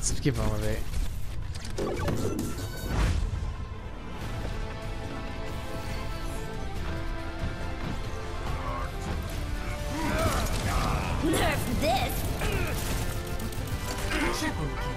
Let's keep on with it. Nerf this! Triple kill.